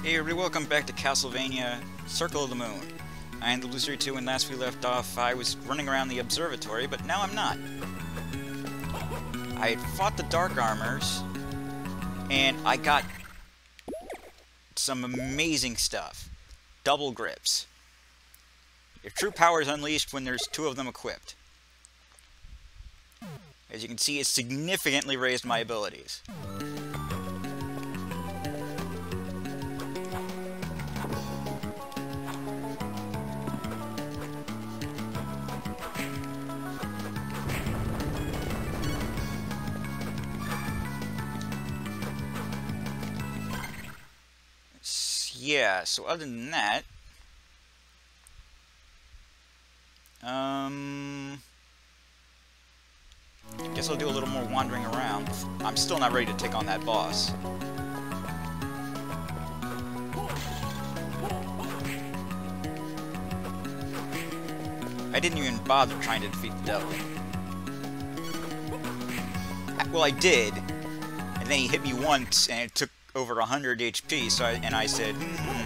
Hey everybody, welcome back to Castlevania Circle of the Moon. I am the Loser 2, and last we left off, I was running around the observatory, but now I'm not. I had fought the Dark Armors, and I got some amazing stuff. Double grips. Your true power is unleashed when there's two of them equipped. As you can see, it significantly raised my abilities. Yeah, so other than that, guess I'll do a little more wandering around. I'm still not ready to take on that boss. I didn't even bother trying to defeat the devil. Well, I did, and then he hit me once, and it took over 100 HP, so I said,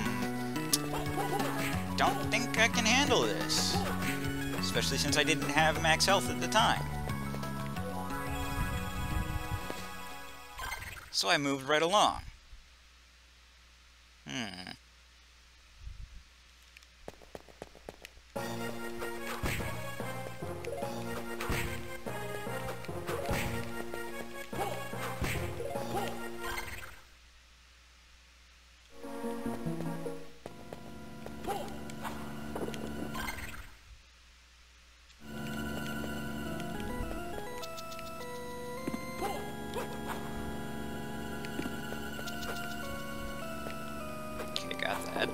don't think I can handle this. Especially since I didn't have max health at the time. So I moved right along. Got that.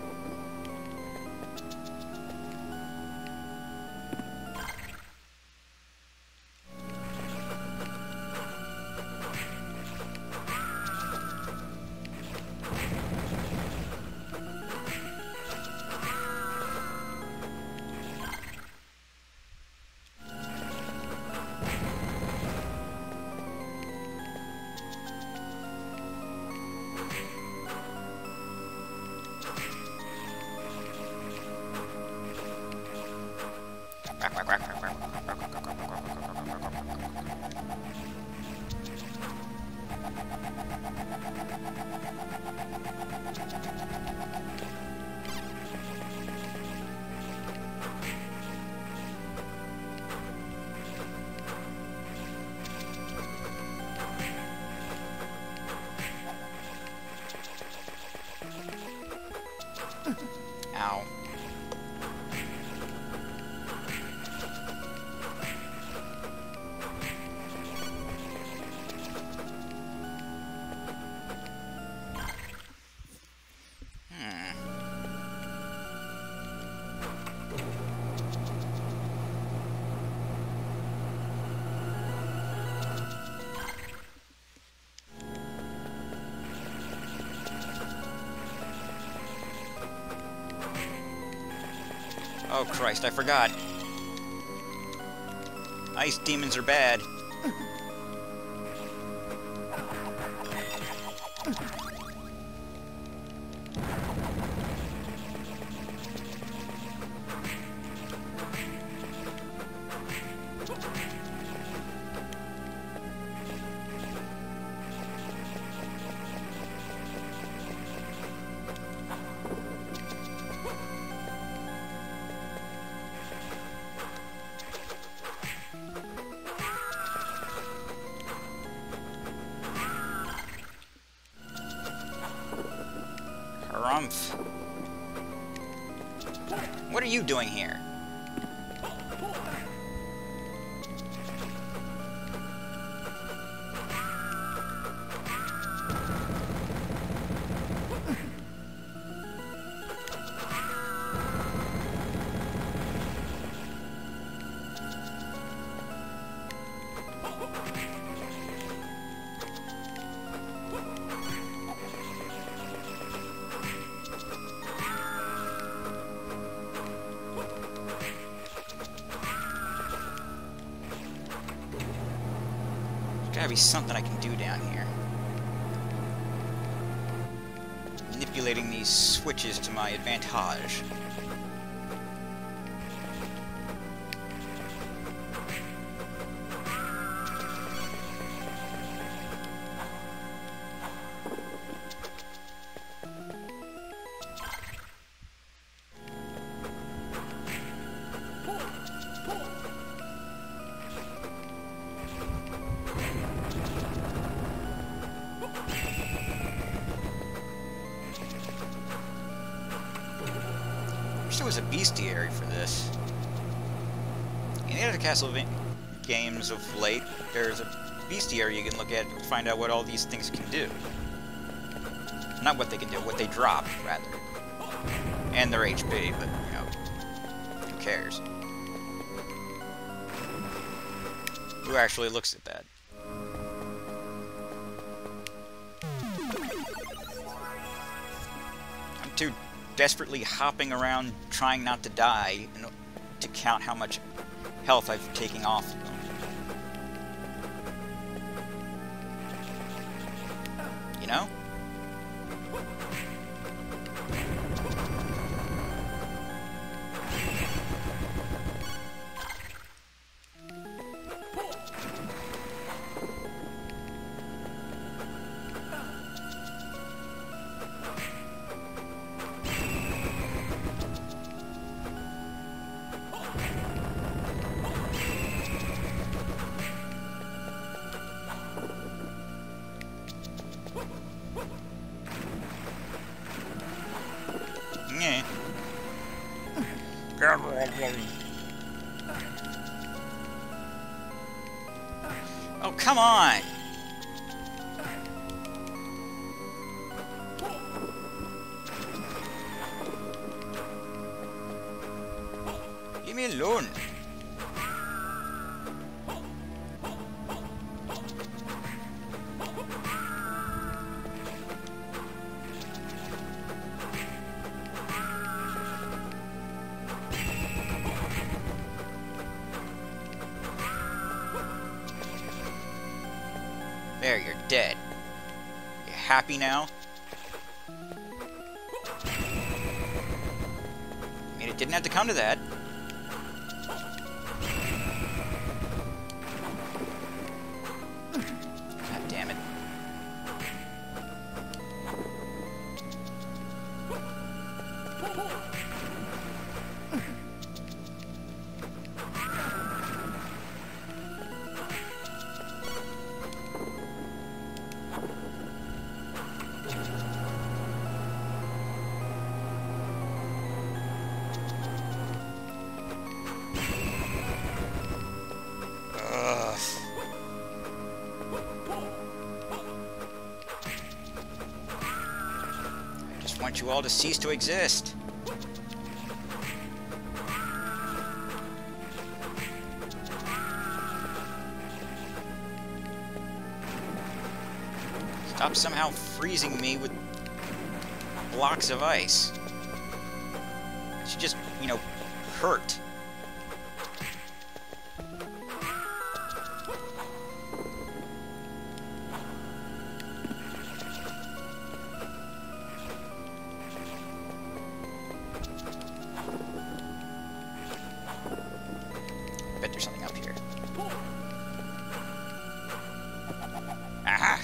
Ow. Oh Christ, I forgot. Ice demons are bad. Harumph. What are you doing here? Gotta be something I can do down here. Nip manipulating these switches to my advantage. There was a bestiary for this. In the other Castlevania games of late, there's a bestiary you can look at to find out what all these things can do. Not what they can do, what they drop, rather. And their HP, but, you know, who cares? Who actually looks at that? I'm too desperately hopping around trying not to die to count how much health I've taken off of them. You know? Oh, come on! Leave me alone. There, you're dead. You happy now? I mean, it didn't have to come to that. God damn it. I want you all to cease to exist. Stop somehow freezing me with blocks of ice. It should just, you know, hurt. Bet there's something up here. Aha!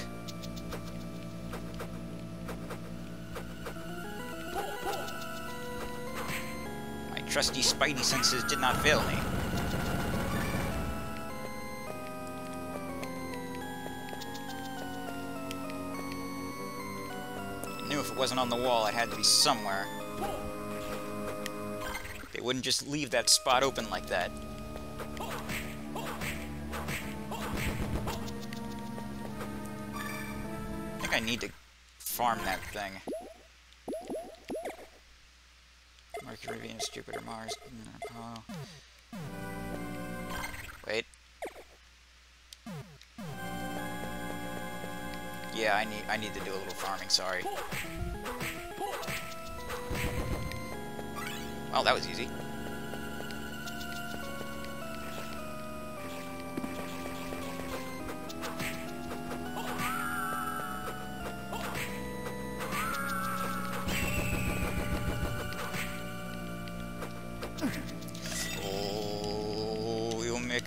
My trusty spidey senses did not fail me. I knew if it wasn't on the wall, it had to be somewhere. They wouldn't just leave that spot open like that. I need to farm that thing. Mercury, Venus, Jupiter, Mars. Wait. Yeah, I need to do a little farming, sorry. Well, that was easy.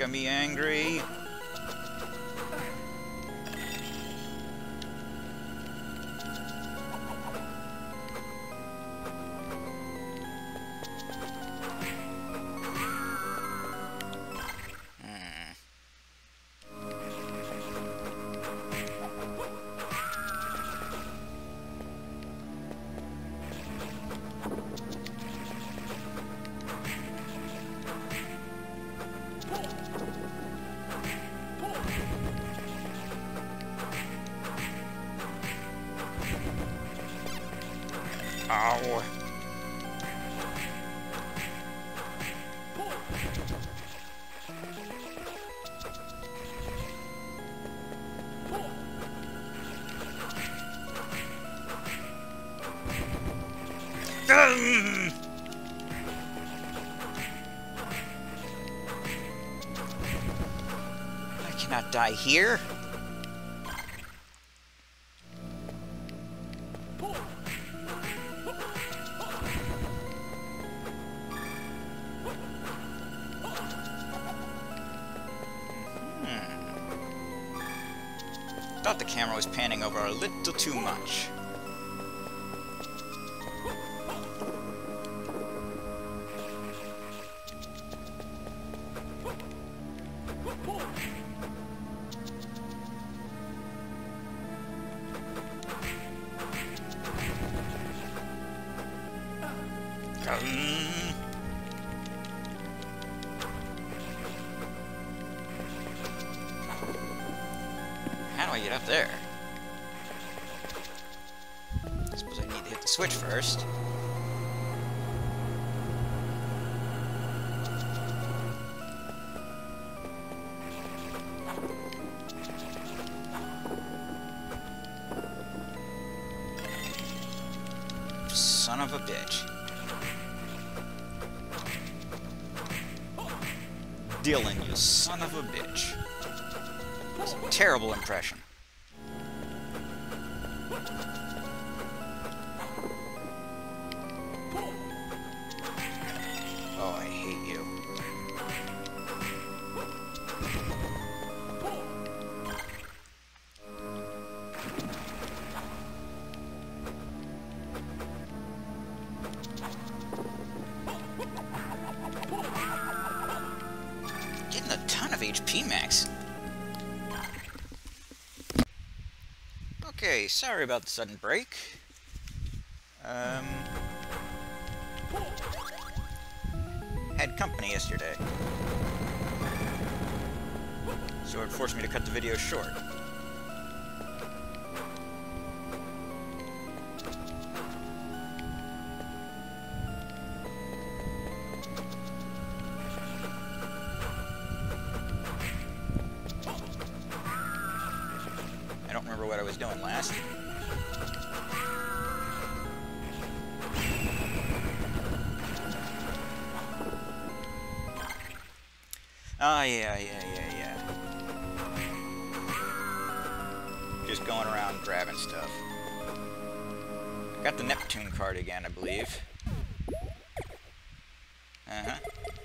making me angry. Ow. I cannot die here. Thought the camera was panning over a little too much. How do I get up there? I suppose I need to hit the switch first. Son of a bitch. Dylan, you son of a bitch. It's a terrible impression. Oh, I hate you. Getting a ton of HP max. Okay, sorry about the sudden break. Had company yesterday, so it forced me to cut the video short. I don't remember what I was doing last. Oh, yeah. Just going around grabbing stuff. Got the Neptune card again, I believe. Uh-huh.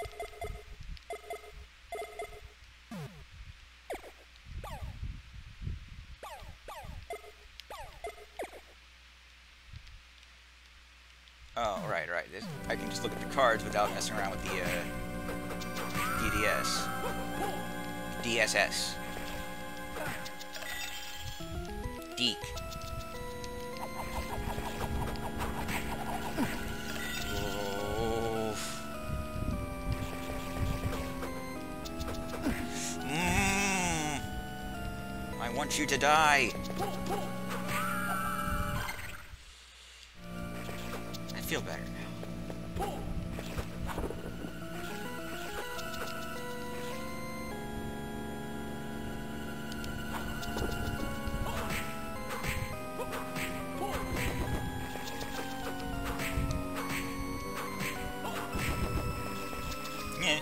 Oh, right. I can just look at the cards without messing around with the, DSS. Deek. Oh. I want you to die. I feel better now. Yeah.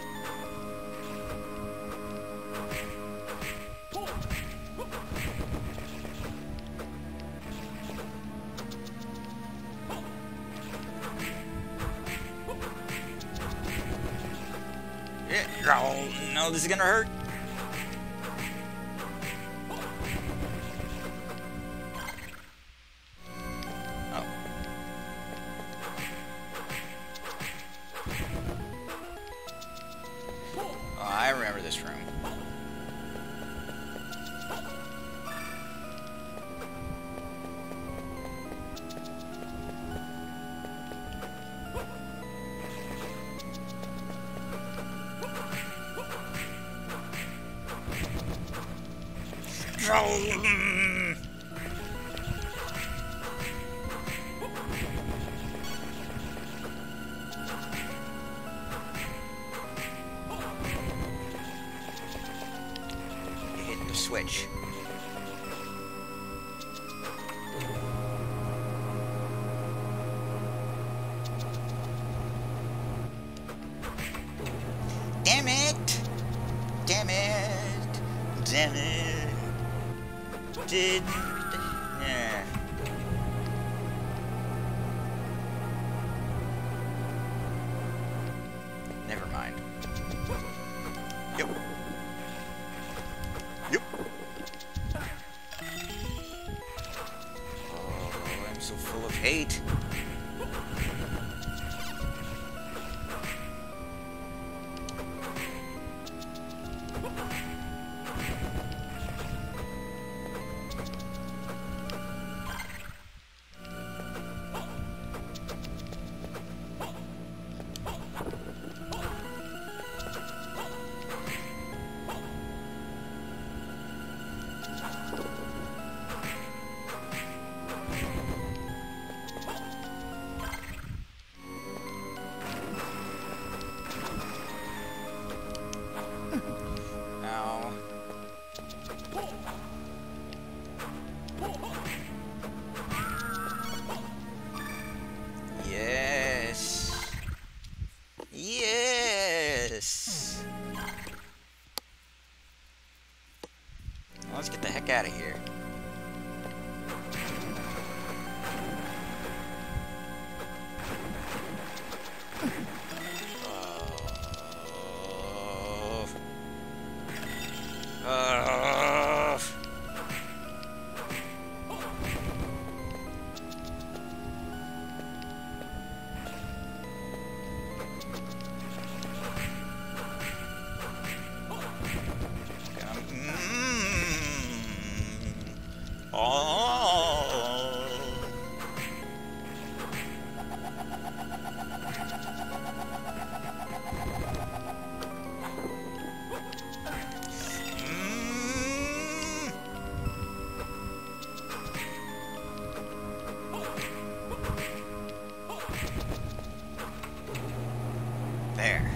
Oh, no, this is gonna hurt. Oh. Oh, I remember this room. Hit the switch. Damn it! Damn it! Damn it! Yeah. Never mind. Yep. Yep. Oh, I'm so full of hate. Yes. Yes. Well, let's get the heck out of here. There.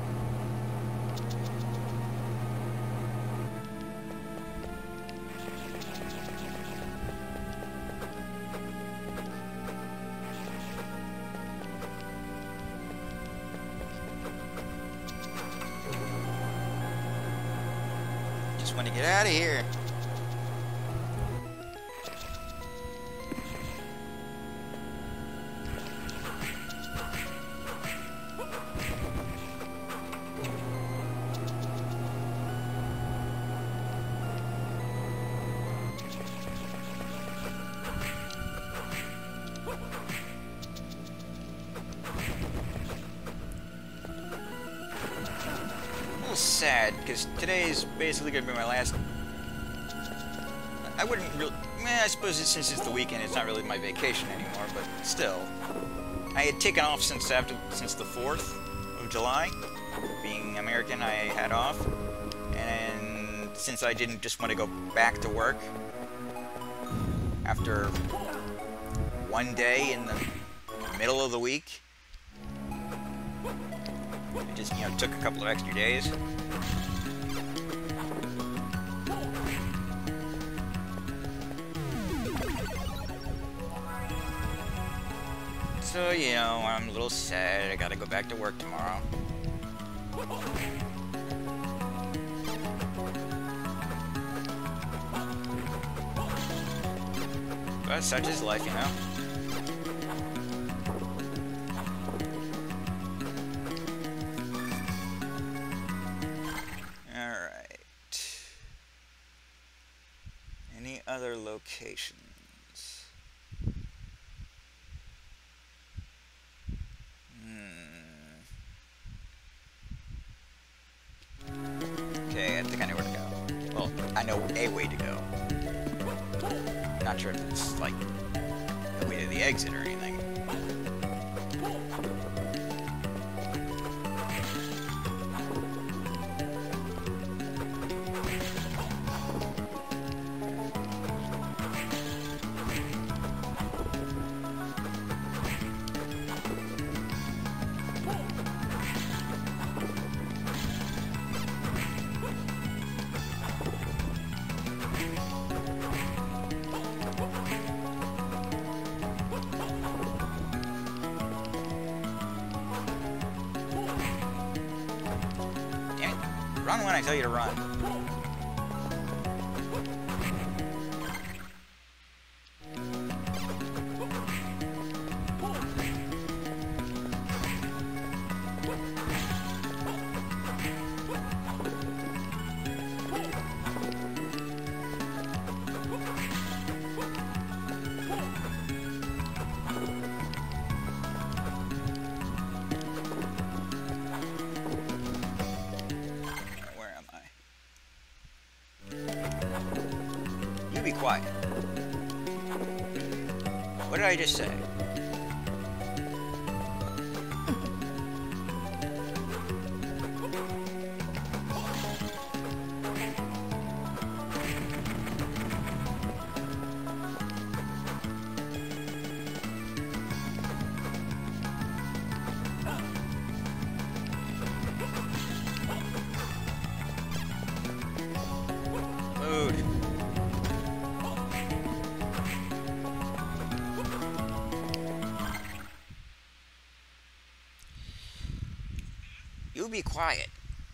Just want to get out of here. Sad, because today is basically going to be my last... I wouldn't really... I suppose since it's the weekend, it's not really my vacation anymore, but still. I had taken off since the 4th of July. Being American, I had off. And since I didn't just want to go back to work after one day in the middle of the week, I just, took a couple of extra days. So, I'm a little sad. I gotta go back to work tomorrow. But such is life, locations. Okay, I think I know where to go. Well, I know a way to go. Not sure if it's, like, the way to the exit or anything. Run when I tell you to run. Be quiet. What did I just say? Food. You be quiet.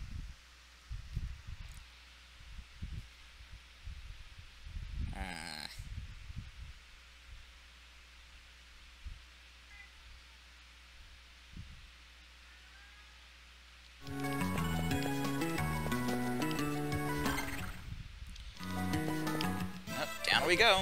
Down we go.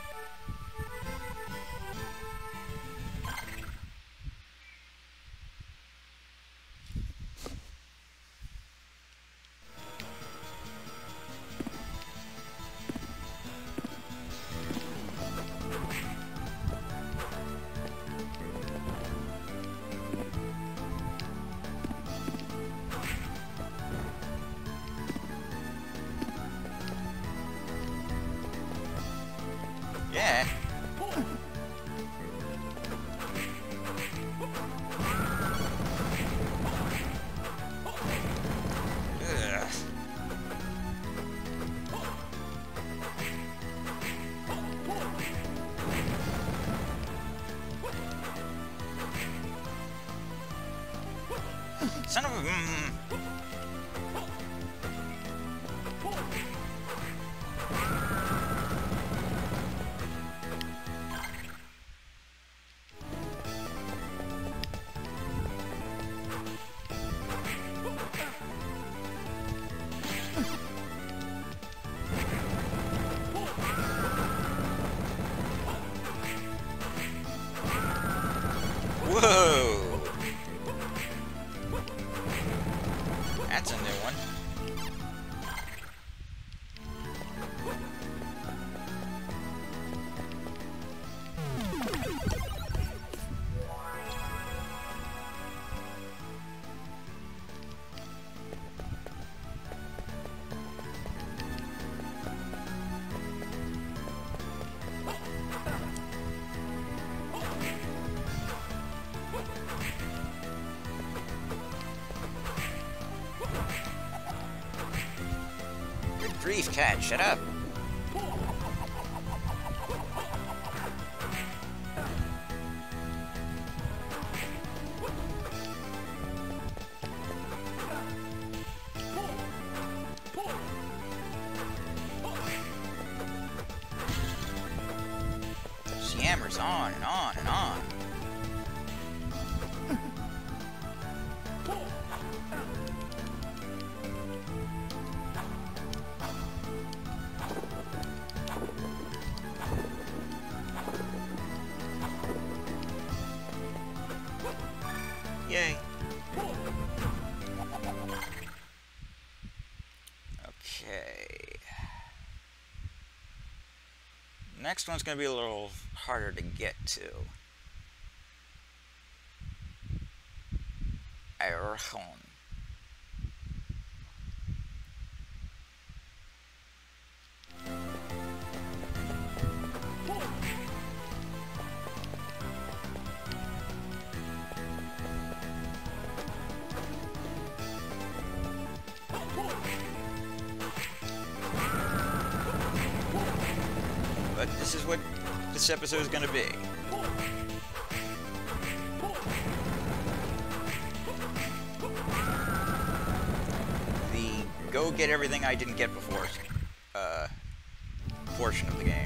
Yeah. Ugh. Son of a... Whoa! That's a new one. Good grief, cat, shut up. She hammers on and on and on. Yay. Okay. Next one's going to be a little harder to get to. Airhorn. But this is what this episode is going to be. The go get everything I didn't get before portion of the game.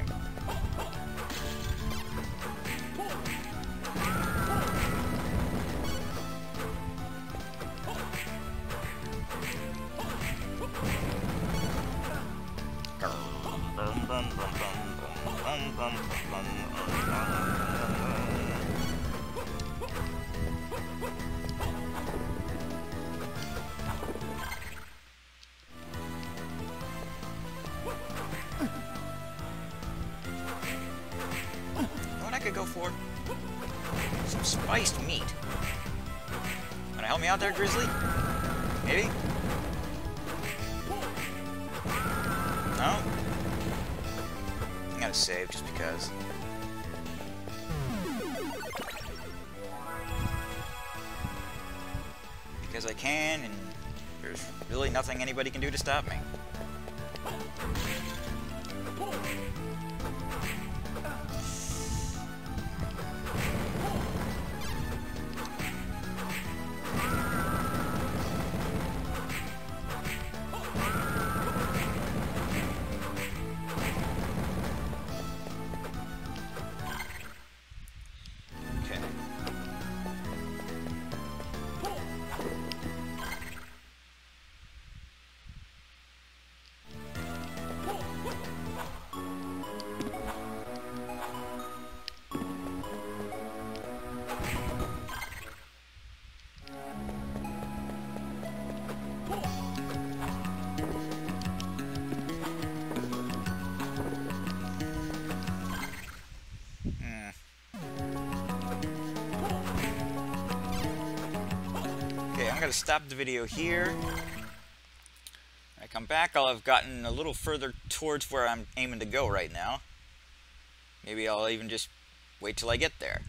What I could go for? Some spiced meat. Wanna help me out there, Grizzly? Maybe? No? I'm gonna save just because. Because I can, and there's really nothing anybody can do to stop me. I'm going to stop the video here. When I come back, I'll have gotten a little further towards where I'm aiming to go right now. Maybe I'll even just wait till I get there.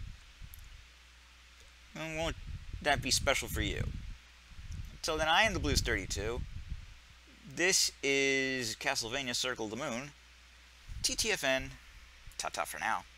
And won't that be special for you? Until then, I am the Blues32. This is Castlevania Circle of the Moon. TTFN. Ta-ta for now.